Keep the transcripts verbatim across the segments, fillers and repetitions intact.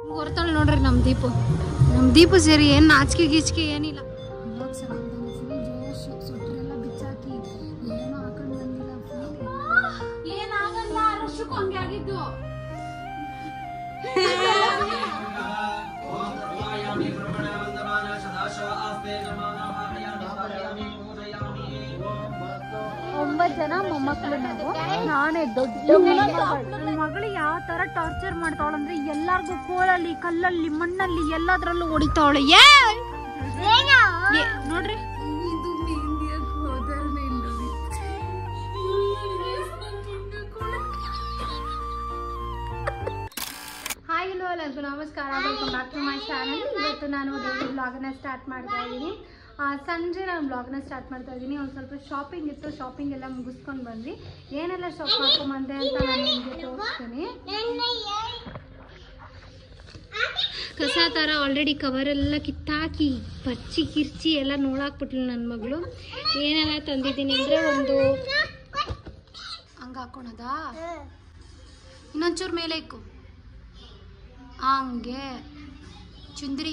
ಹೊರತಾಳೆ ನೋಡ್ರಿ ನಮ್ಮ ದೀಪು ನಮ್ಮ ದೀಪು ಸೇರಿ ಏನು ನಾಚಿಕೆ ಗೀಚಿಕೆ ಏನಿಲ್ಲ. ಸೊಟ್ಟರೆಲ್ಲ ಬಿಚ್ಚಾಕಿ ಏನೋ ಹಾಕೊಂಡು ಬಂದಿಲ್ಲ. ಏನಾಗಲ್ಲ ರಶಕ್ಕೂ ಹಂಗೆ ಆಗಿದ್ದು. ಒಂಬತ್ತು ಜನ ಮೊಮ್ಮಕ್ಕಳು ನಾವು. ನಾನೇ ದೊಡ್ಡ ನನ್ನ ಮಗಳು ಯಾವ ತರ ಟಾರ್ಚರ್ ಮಾಡ್ತಾವಳಂದ್ರೆ ಎಲ್ಲಾರ್ಗು ಕೋಲಲ್ಲಿ ಕಲ್ಲಲ್ಲಿ ಮಣ್ಣಲ್ಲಿ ಎಲ್ಲದ್ರಲ್ಲೂ ಹೊಡಿತಾವಳೆ. ಏ ನೋಡ್ರಿ ಹಾಯ್ ಹಲೋ ಎಲ್ಲರಿಗೂ ನಮಸ್ಕಾರ, welcome back to my channel. ಇವತ್ತು ನಾನು ಡೈಲಿ ಬ್ಲಾಗನ್ನ ಸ್ಟಾರ್ಟ್ ಮಾಡ್ತಾ ಇದ್ದೀನಿ. ಸಂಜೆ ನಾನು ಬ್ಲಾಗ್ನ ಸ್ಟಾರ್ಟ್ ಮಾಡ್ತಾ ಇದ್ದೀನಿ. ಒಂದು ಸ್ವಲ್ಪ ಶಾಪಿಂಗ್ ಇತ್ತು, ಶಾಪಿಂಗ್ ಎಲ್ಲ ಮುಗಿಸ್ಕೊಂಡು ಬಂದ್ವಿ. ಏನೆಲ್ಲ ಶಾಪ್ ಮಾಡ್ಕೊಂಬಂದೆ ಅಂತ ನಾನು ನಿಮಗೆ ತೋರಿಸ್ತೀನಿ. ಕಸ ಥರ ಆಲ್ರೆಡಿ ಕವರೆಲ್ಲ ಕಿತ್ತಾಕಿ ಪಚ್ಚಿ ಕಿರ್ಚಿ ಎಲ್ಲ ನೋಡಾಕ್ಬಿಟ್ಲು ನನ್ನ ಮಗಳು. ಏನೆಲ್ಲ ತಂದಿದ್ದೀನಿ ಅಂದರೆ ಒಂದು ಹಂಗೆ ಹಾಕೊಳೋದಾ, ಇನ್ನೊಂಚೂರು ಮೇಲೆ ಇಕ್ಕು, ಹಂಗೆ ಚುಂದ್ರಿ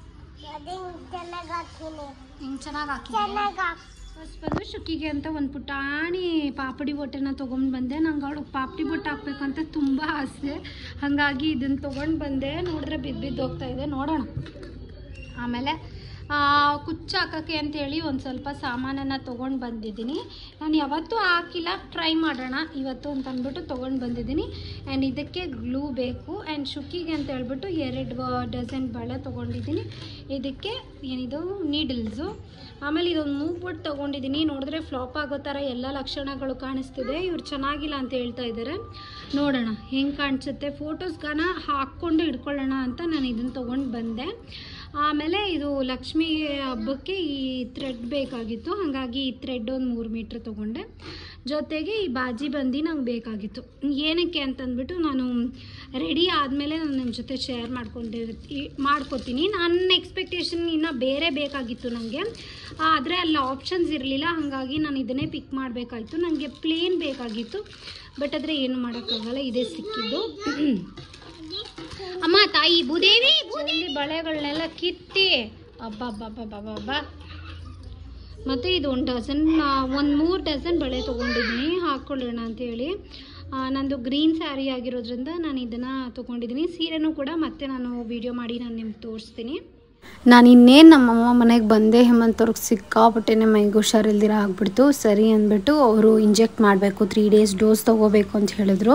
ಹಿಂಗೆ ಚೆನ್ನಾಗಿ ಹಾಕಿ. ಫಸ್ಟ್ ಬಂದು ಶುಕ್ಕಿಗೆ ಅಂತ ಒಂದು ಪುಟಾಣಿ ಪಾಪಡಿ ಬೊಟ್ಟೆನ ತೊಗೊಂಡು ಬಂದೆ. ನಂಗೆ ಅವಳಿಗೆ ಪಾಪಡಿ ಬೊಟ್ಟು ಹಾಕ್ಬೇಕಂತ ತುಂಬ ಆಸೆ, ಹಾಗಾಗಿ ಇದನ್ನು ತೊಗೊಂಡು ಬಂದೆ. ನೋಡಿದ್ರೆ ಬಿದ್ದು ಬಿದ್ದು ಹೋಗ್ತಾ ಇದೆ, ನೋಡೋಣ. ಆಮೇಲೆ ಕುಚ್ಚು ಹಾಕೋಕ್ಕೆ ಅಂತೇಳಿ ಒಂದು ಸ್ವಲ್ಪ ಸಾಮಾನನ್ನು ತೊಗೊಂಡು ಬಂದಿದ್ದೀನಿ. ನಾನು ಯಾವತ್ತೂ ಹಾಕಿಲ್ಲ, ಟ್ರೈ ಮಾಡೋಣ ಇವತ್ತು ಅಂತ ಅಂದ್ಬಿಟ್ಟು ತೊಗೊಂಡು ಬಂದಿದ್ದೀನಿ. ಆ್ಯಂಡ್ ಇದಕ್ಕೆ ಗ್ಲೂ ಬೇಕು. ಆ್ಯಂಡ್ ಶುಕ್ಕಿಗೆ ಅಂತ ಹೇಳ್ಬಿಟ್ಟು ಎರಡು ಡಜನ್ ಬಳೆ ತೊಗೊಂಡಿದ್ದೀನಿ. ಇದಕ್ಕೆ ಏನಿದು ನೀಡಲ್ಸು. ಆಮೇಲೆ ಇದೊಂದು ಮೂವ್ ಬೋಟ್ ತೊಗೊಂಡಿದ್ದೀನಿ. ನೋಡಿದ್ರೆ ಫ್ಲಾಪ್ ಆಗೋ ಥರ ಎಲ್ಲ ಲಕ್ಷಣಗಳು ಕಾಣಿಸ್ತಿದೆ. ಇವ್ರು ಚೆನ್ನಾಗಿಲ್ಲ ಅಂತ ಹೇಳ್ತಾ ಇದ್ದಾರೆ. ನೋಡೋಣ ಹೆಂಗೆ ಕಾಣಿಸುತ್ತೆ. ಫೋಟೋಸ್ಗಾನ ಹಾಕ್ಕೊಂಡು ಇಟ್ಕೊಳ್ಳೋಣ ಅಂತ ನಾನು ಇದನ್ನು ತೊಗೊಂಡು ಬಂದೆ. ಆಮೇಲೆ ಇದು ಲಕ್ಷ್ಮಿ ಹಬ್ಬಕ್ಕೆ ಈ ಥ್ರೆಡ್ ಬೇಕಾಗಿತ್ತು, ಹಾಗಾಗಿ ಈ ಥ್ರೆಡ್ ಒಂದು ಮೂರು ಮೀಟ್ರ್ ತೊಗೊಂಡೆ. ಜೊತೆಗೆ ಈ ಬಾಜಿ ಬಂದು ನಂಗೆ ಬೇಕಾಗಿತ್ತು. ಏನಕ್ಕೆ ಅಂತಂದ್ಬಿಟ್ಟು ನಾನು ರೆಡಿ ಆದಮೇಲೆ ನಾನು ನಿಮ್ಮ ಜೊತೆ ಶೇರ್ ಮಾಡ್ಕೊಂಡಿರ್ತಿ ಮಾಡ್ಕೋತೀನಿ. ನನ್ನ ಎಕ್ಸ್ಪೆಕ್ಟೇಷನ್ ಇನ್ನೂ ಬೇರೆ ಬೇಕಾಗಿತ್ತು ನನಗೆ, ಆದರೆ ಅಲ್ಲಿ ಆಪ್ಷನ್ಸ್ ಇರಲಿಲ್ಲ. ಹಾಗಾಗಿ ನಾನು ಇದನ್ನೇ ಪಿಕ್ ಮಾಡಬೇಕಾಯಿತು. ನನಗೆ ಪ್ಲೇನ್ ಬೇಕಾಗಿತ್ತು, ಬಟ್ ಆದರೆ ಏನು ಮಾಡೋಕ್ಕಾಗಲ್ಲ, ಇದೇ ಸಿಕ್ಕಿದ್ದು. ಅಮ್ಮ ತಾಯಿ ಭೂದೇವಿ ಭೂದೇವಿ ಬಳೆಗಳನ್ನೆಲ್ಲ ಕಿತ್ತಿ ಅಬ್ಬಬ್ಬಬ್ಬಬ್ಬಬ್ಬ. ಮತ್ತು ಇದು ಒಂದು ಡಜನ್ ಒಂದು ಮೂರು ಡಜನ್ ಬಳೆ ತೊಗೊಂಡಿದ್ದೀನಿ ಹಾಕ್ಕೊಳ್ಳೋಣ ಅಂಥೇಳಿ. ನಂದು ಗ್ರೀನ್ ಸ್ಯಾರಿ ಆಗಿರೋದ್ರಿಂದ ನಾನು ಇದನ್ನು ತೊಗೊಂಡಿದ್ದೀನಿ. ಸೀರೆನೂ ಕೂಡ ಮತ್ತೆ ನಾನು ವಿಡಿಯೋ ಮಾಡಿ ನಾನು ನಿಮ್ಗೆ ತೋರಿಸ್ತೀನಿ. ನಾನು ಇನ್ನೇನು ನಮ್ಮಮ್ಮ ಮನೆಗೆ ಬಂದೆ. ಹೇಮಂತವ್ರಿಗೆ ಸಿಕ್ಕಾಪಟ್ಟೆನೆ ಮೈಗೆ ಹುಷಾರಿಲ್ದಿರ ಆಗ್ಬಿಡ್ತು. ಸರಿ ಅಂದ್ಬಿಟ್ಟು ಅವರು ಇಂಜೆಕ್ಟ್ ಮಾಡಬೇಕು, ತ್ರೀ ಡೇಸ್ ಡೋಸ್ ತೊಗೋಬೇಕು ಅಂತ ಹೇಳಿದ್ರು.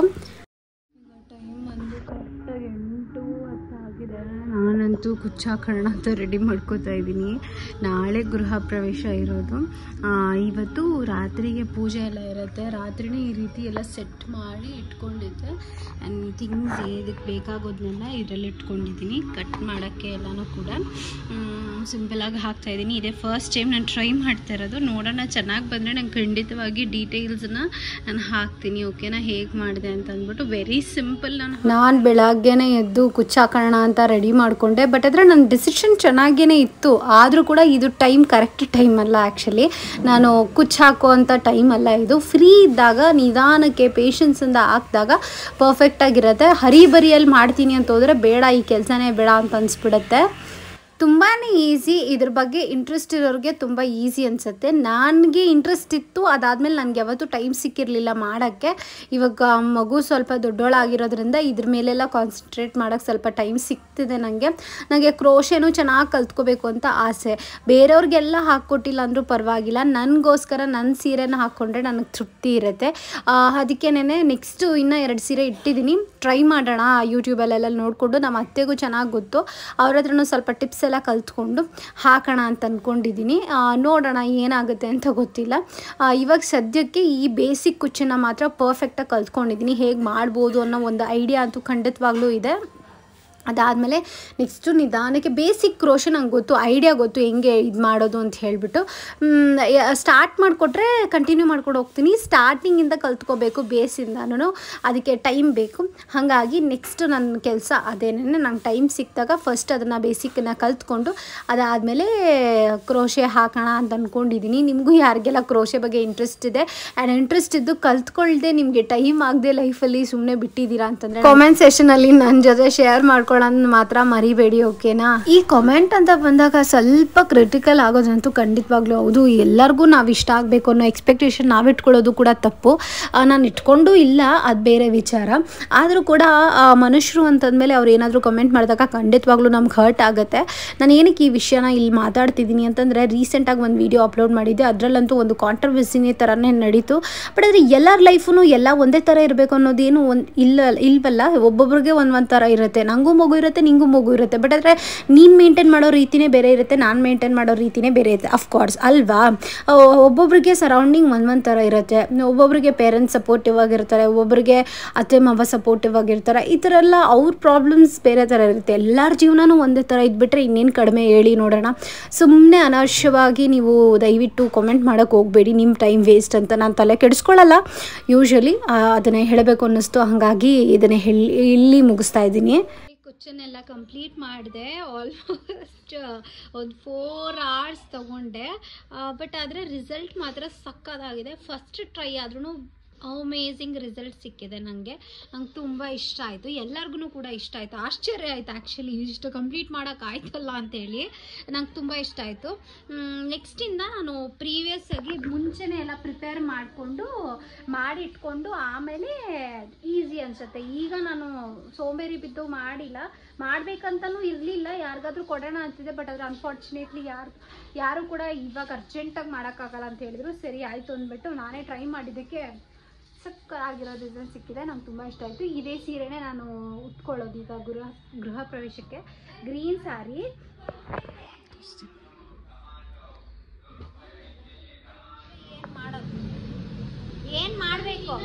ನಾನಂತೂ ಕುಚ್ಚ ಹಾಕೋಣ ಅಂತ ರೆಡಿ ಮಾಡ್ಕೋತಾ ಇದ್ದೀನಿ. ನಾಳೆ ಗೃಹ ಪ್ರವೇಶ ಇರೋದು. ಇವತ್ತು ರಾತ್ರಿಗೆ ಪೂಜೆ ಎಲ್ಲ ಇರುತ್ತೆ. ರಾತ್ರಿನೇ ಈ ರೀತಿ ಎಲ್ಲ ಸೆಟ್ ಮಾಡಿ ಇಟ್ಕೊಂಡಿದ್ದೆ. ಆ್ಯಂಡ್ ಥಿಂಗ್ಸ್ ಇದಕ್ಕೆ ಬೇಕಾಗೋದನ್ನೆಲ್ಲ ಇದರಲ್ಲಿ ಇಟ್ಕೊಂಡಿದ್ದೀನಿ. ಕಟ್ ಮಾಡೋಕ್ಕೆ ಎಲ್ಲನೂ ಕೂಡ ಸಿಂಪಲಾಗಿ ಹಾಕ್ತಾಯಿದ್ದೀನಿ. ಇದೇ ಫಸ್ಟ್ ಟೈಮ್ ನಾನು ಟ್ರೈ ಮಾಡ್ತಾ ಇರೋದು. ನೋಡೋಣ, ಚೆನ್ನಾಗಿ ಬಂದರೆ ನಂಗೆ ಖಂಡಿತವಾಗಿ ಡೀಟೇಲ್ಸನ್ನ ನಾನು ಹಾಕ್ತೀನಿ. ಓಕೆನಾ, ಹೇಗೆ ಮಾಡಿದೆ ಅಂತ ಅಂದ್ಬಿಟ್ಟು. Very simple. ನಾನು ನಾನು ಬೆಳಗ್ಗೆನೇ ಎದ್ದು ಕುಚ್ಚ ಹಾಕೋಣ ಅಂತ ರೆಡಿ ಮಾಡಿಕೊಂಡೆ. ಬಟ್ ಆದರೆ ನನ್ನ ಡಿಸಿಷನ್ ಚೆನ್ನಾಗೇ ಇತ್ತು, ಆದರೂ ಕೂಡ ಇದು ಟೈಮ್ ಕರೆಕ್ಟ್ ಟೈಮ್ ಅಲ್ಲ. ಆ್ಯಕ್ಚುಲಿ ನಾನು ಕುಚ್ಚು ಹಾಕೋ ಅಂಥ ಟೈಮ್ ಅಲ್ಲ ಇದು. ಫ್ರೀ ಇದ್ದಾಗ ನಿಧಾನಕ್ಕೆ ಪೇಷನ್ಸಿಂದ ಹಾಕಿದಾಗ ಪರ್ಫೆಕ್ಟಾಗಿರುತ್ತೆ. ಹರಿಬರಿಯಲ್ಲಿ ಮಾಡ್ತೀನಿ ಅಂತ ಹೋದರೆ ಬೇಡ, ಈ ಕೆಲಸನೇ ಬೇಡ ಅಂತ ಅನಿಸ್ಬಿಡುತ್ತೆ. ತುಂಬಾ ಈಸಿ. ಇದ್ರ ಬಗ್ಗೆ ಇಂಟ್ರೆಸ್ಟ್ ಇರೋರಿಗೆ ತುಂಬ ಈಸಿ ಅನಿಸುತ್ತೆ. ನನಗೆ ಇಂಟ್ರೆಸ್ಟ್ ಇತ್ತು, ಅದಾದಮೇಲೆ ನನಗೆ ಯಾವತ್ತೂ ಟೈಮ್ ಸಿಕ್ಕಿರಲಿಲ್ಲ ಮಾಡೋಕ್ಕೆ. ಇವಾಗ ಮಗು ಸ್ವಲ್ಪ ದೊಡ್ಡೋಳಾಗಿರೋದ್ರಿಂದ ಇದ್ರ ಮೇಲೆಲ್ಲ ಕಾನ್ಸಂಟ್ರೇಟ್ ಮಾಡೋಕ್ಕೆ ಸ್ವಲ್ಪ ಟೈಮ್ ಸಿಗ್ತಿದೆ ನನಗೆ. ನನಗೆ ಕ್ರೋಶೆನೂ ಚೆನ್ನಾಗಿ ಕಲ್ತ್ಕೋಬೇಕು ಅಂತ ಆಸೆ. ಬೇರೆಯವ್ರಿಗೆಲ್ಲ ಹಾಕ್ಕೊಟ್ಟಿಲ್ಲ ಅಂದರೂ ಪರವಾಗಿಲ್ಲ, ನನಗೋಸ್ಕರ ನನ್ನ ಸೀರೆನ ಹಾಕ್ಕೊಂಡ್ರೆ ನನಗೆ ತೃಪ್ತಿ ಇರುತ್ತೆ. ಅದಕ್ಕೇನೆ ನೆಕ್ಸ್ಟು ಇನ್ನೂ ಎರಡು ಸೀರೆ ಇಟ್ಟಿದ್ದೀನಿ. ಟ್ರೈ ಮಾಡೋಣ ಯೂಟ್ಯೂಬಲ್ಲೆಲ್ಲ ನೋಡಿಕೊಂಡು. ನಮ್ಮ ಅತ್ತೆಗೂ ಚೆನ್ನಾಗಿ ಗೊತ್ತು, ಅವ್ರ ಹತ್ರನೂ ಸ್ವಲ್ಪ ಟಿಪ್ಸ್ ಎಲ್ಲ ಕಲ್ತ್ಕೊಂಡು ಹಾಕೋಣ ಅಂತ ಅಂದ್ಕೊಂಡಿದ್ದೀನಿ. ನೋಡೋಣ ಏನಾಗುತ್ತೆ ಅಂತ ಗೊತ್ತಿಲ್ಲ. ಇವಾಗ ಸದ್ಯಕ್ಕೆ ಈ ಬೇಸಿಕ್ ಕುಚ್ಚನ್ನು ಮಾತ್ರ ಪರ್ಫೆಕ್ಟಾಗಿ ಕಲ್ತ್ಕೊಂಡಿದ್ದೀನಿ. ಹೇಗೆ ಮಾಡ್ಬೋದು ಅನ್ನೋ ಒಂದು ಐಡಿಯಾ ಅಂತೂ ಖಂಡಿತವಾಗ್ಲೂ ಇದೆ. ಅದಾದಮೇಲೆ ನೆಕ್ಸ್ಟು ನಿಧಾನಕ್ಕೆ ಬೇಸಿಕ್ ಕ್ರೋಶೆ ನಂಗೆ ಗೊತ್ತು, ಐಡಿಯಾ ಗೊತ್ತು ಹೆಂಗೆ ಇದು ಮಾಡೋದು ಅಂತ ಹೇಳಿಬಿಟ್ಟು ಸ್ಟಾರ್ಟ್ ಮಾಡಿಕೊಟ್ರೆ ಕಂಟಿನ್ಯೂ ಮಾಡ್ಕೊಂಡು ಹೋಗ್ತೀನಿ. ಸ್ಟಾರ್ಟಿಂಗಿಂದ ಕಲ್ತ್ಕೋಬೇಕು ಬೇಸಿಂದನೂ, ಅದಕ್ಕೆ ಟೈಮ್ ಬೇಕು. ಹಾಗಾಗಿ ನೆಕ್ಸ್ಟ್ ನನ್ನ ಕೆಲಸ ಅದೇನೇ. ನಂಗೆ ಟೈಮ್ ಸಿಕ್ಕಿದಾಗ ಫಸ್ಟ್ ಅದನ್ನು ಬೇಸಿಕ್ಕನ್ನು ಕಲ್ತ್ಕೊಂಡು ಅದಾದಮೇಲೆ ಕ್ರೋಶೆ ಹಾಕೋಣ ಅಂತ ಅಂದ್ಕೊಂಡಿದ್ದೀನಿ. ನಿಮಗೂ ಯಾರಿಗೆಲ್ಲ ಕ್ರೋಶೆ ಬಗ್ಗೆ ಇಂಟ್ರೆಸ್ಟ್ ಇದೆ ಆ್ಯಂಡ್ ಇಂಟ್ರೆಸ್ಟ್ ಇದ್ದು ಕಲ್ತ್ಕೊಳ್ದೆ ನಿಮಗೆ ಟೈಮ್ ಆಗದೆ ಲೈಫಲ್ಲಿ ಸುಮ್ಮನೆ ಬಿಟ್ಟಿದ್ದೀರಾ ಅಂತಂದರೆ ಕಾಮೆಂಟ್ ಸೆಷನಲ್ಲಿ ನನ್ನ ಜೊತೆ ಶೇರ್ ಮಾಡ್ಕೊಂಡು ಮಾಡ್ಕೊಳ್ಳೋದು ಮಾತ್ರ ಮರಿಬೇಡಿ, ಓಕೆನಾ. ಈ ಕಾಮೆಂಟ್ ಅಂತ ಬಂದಾಗ ಸ್ವಲ್ಪ ಕ್ರಿಟಿಕಲ್ ಆಗೋದಂತೂ ಖಂಡಿತವಾಗ್ಲೂ ಹೌದು. ಎಲ್ಲರಿಗೂ ನಾವು ಇಷ್ಟ ಆಗಬೇಕು ಅನ್ನೋ ಎಕ್ಸ್ಪೆಕ್ಟೇಷನ್ ನಾವು ಇಟ್ಕೊಳ್ಳೋದು ಕೂಡ ತಪ್ಪು. ನಾನು ಇಟ್ಕೊಂಡು ಇಲ್ಲ, ಅದು ಬೇರೆ ವಿಚಾರ. ಆದರೂ ಕೂಡ ಮನುಷ್ಯರು ಅಂತಂದಮೇಲೆ ಅವ್ರು ಏನಾದರೂ ಕಮೆಂಟ್ ಮಾಡಿದಾಗ ಖಂಡಿತವಾಗ್ಲೂ ನಮ್ಗೆ ಹರ್ಟ್ ಆಗುತ್ತೆ. ನಾನು ಏನಕ್ಕೆ ಈ ವಿಷಯನ ಇಲ್ಲಿ ಮಾತಾಡ್ತಿದ್ದೀನಿ ಅಂತಂದರೆ, ರೀಸೆಂಟಾಗಿ ಒಂದು ವಿಡಿಯೋ ಅಪ್ಲೋಡ್ ಮಾಡಿದ್ದೆ. ಅದರಲ್ಲಂತೂ ಒಂದು ಕಾಂಟ್ರವರ್ಸಿನಿ ಥರನೇ ನಡೀತು. ಬಟ್ ಆದರೆ ಎಲ್ಲರ ಲೈಫು ಎಲ್ಲ ಒಂದೇ ಥರ ಇರಬೇಕು ಅನ್ನೋದೇನು ಒಂದು ಇಲ್ಲ ಇಲ್ವಲ್ಲ. ಒಬ್ಬೊಬ್ರಿಗೆ ಒಂದು ಒಂದು ಥರ ಇರುತ್ತೆ. ನನಗೂ ಮಗು ಇರುತ್ತೆ, ನಿಂಗೂ ಮಗು ಇರುತ್ತೆ. ಬಟ್ ಆದರೆ ನೀನು ಮೇಂಟೈನ್ ಮಾಡೋ ರೀತಿನೇ ಬೇರೆ ಇರುತ್ತೆ, ನಾನು ಮೇಂಟೈನ್ ಮಾಡೋ ರೀತಿನೇ ಬೇರೆ ಇರುತ್ತೆ, ಅಫ್ಕೋರ್ಸ್ ಅಲ್ವಾ. ಒಬ್ಬೊಬ್ರಿಗೆ ಸರೌಂಡಿಂಗ್ ಒಂದು ಒಂದು ಥರ ಇರುತ್ತೆ. ಒಬ್ಬೊಬ್ರಿಗೆ ಪೇರೆಂಟ್ಸ್ ಸಪೋರ್ಟಿವ್ ಆಗಿರ್ತಾರೆ, ಒಬ್ಬೊಬ್ರಿಗೆ ಅತ್ತೆ ಮಾವ ಸಪೋರ್ಟಿವ್ ಆಗಿರ್ತಾರೆ. ಈ ಥರ ಎಲ್ಲ ಅವ್ರ ಪ್ರಾಬ್ಲಮ್ಸ್ ಬೇರೆ ಥರ ಇರುತ್ತೆ. ಎಲ್ಲರ ಜೀವನನೂ ಒಂದೇ ಥರ ಇದ್ಬಿಟ್ರೆ ಇನ್ನೇನು ಕಡಿಮೆ ಹೇಳಿ ನೋಡೋಣ. ಸುಮ್ಮನೆ ಅನವಶ್ಯವಾಗಿ ನೀವು ದಯವಿಟ್ಟು ಕಾಮೆಂಟ್ ಮಾಡೋಕ್ಕೆ ಹೋಗಬೇಡಿ, ನಿಮ್ಮ ಟೈಮ್ ವೇಸ್ಟ್ ಅಂತ ನಾನು ತಲೆ ಕೆಡಿಸ್ಕೊಳ್ಳಲ್ಲ ಯೂಶ್ವಲಿ. ಅದನ್ನೇ ಹೇಳಬೇಕು ಅನ್ನಿಸ್ತು, ಹಾಗಾಗಿ ಇದನ್ನೇ ಹೇಳಿ ಇಲ್ಲಿ ಮುಗಿಸ್ತಾ ಇದ್ದೀನಿ. ಕ್ವಶನ್ ಎಲ್ಲ ಕಂಪ್ಲೀಟ್ ಮಾಡಿದೆ. ಆಲ್ಮೋಸ್ಟ್ ಒಂದು ಫೋರ್ ಅವರ್ಸ್ ತೊಗೊಂಡೆ. ಬಟ್ ಆದರೆ ರಿಸಲ್ಟ್ ಮಾತ್ರ ಸಕ್ಕತ್ತಾಗಿದೆ. ಫಸ್ಟ್ ಟ್ರೈ ಆದ್ರೂ ಅಮೇಝಿಂಗ್ ರಿಸಲ್ಟ್ ಸಿಕ್ಕಿದೆ. ನನಗೆ ನಂಗೆ ತುಂಬ ಇಷ್ಟ ಆಯಿತು. ಎಲ್ಲರಿಗೂ ಕೂಡ ಇಷ್ಟ ಆಯಿತು. ಆಶ್ಚರ್ಯ ಆಯಿತು ಆ್ಯಕ್ಚುಲಿ, ಇಷ್ಟು ಕಂಪ್ಲೀಟ್ ಮಾಡೋಕ್ಕಾಯ್ತಲ್ಲ ಅಂತೇಳಿ. ನಂಗೆ ತುಂಬ ಇಷ್ಟ ಆಯಿತು. ನೆಕ್ಸ್ಟಿಂದ ನಾನು ಪ್ರೀವಿಯಸ್ ಆಗಿ ಮುಂಚೆನೇ ಎಲ್ಲ ಪ್ರಿಪೇರ್ ಮಾಡಿಕೊಂಡು ಮಾಡಿಟ್ಕೊಂಡು ಆಮೇಲೆ ಈಸಿ ಅನಿಸುತ್ತೆ. ಈಗ ನಾನು ಸೋಂಬೇರಿ ಬಿದ್ದು ಮಾಡಿಲ್ಲ, ಮಾಡಬೇಕಂತಲೂ ಇರಲಿಲ್ಲ. ಯಾರಿಗಾದ್ರೂ ಕೊಡೋಣ ಅಂತಿದೆ. ಬಟ್ ಆದರೆ ಅನ್ಫಾರ್ಚುನೇಟ್ಲಿ ಯಾರು ಯಾರು ಕೂಡ ಇವಾಗ ಅರ್ಜೆಂಟಾಗಿ ಮಾಡೋಕ್ಕಾಗಲ್ಲ ಅಂತ ಹೇಳಿದ್ರು. ಸರಿ ಆಯಿತು ಅಂದ್ಬಿಟ್ಟು ನಾನೇ ಟ್ರೈ ಮಾಡಿದ್ದಕ್ಕೆ ಸಕ್ಕತ್ತಾಗಿರೋ ರಿಸಲ್ಟ್ ಸಿಕ್ಕಿದೆ. ನಂಗೆ ತುಂಬ ಇಷ್ಟ ಆಯಿತು. ಇದೇ ಸೀರೆನೇ ನಾನು ಉಟ್ಕೊಳ್ಳೋದು ಈಗ ಗೃಹ ಗೃಹ ಪ್ರವೇಶಕ್ಕೆ. ಗ್ರೀನ್ ಸ್ಯಾರಿ. ಏನು ಮಾಡೋದು, ಏನು ಮಾಡಬೇಕು,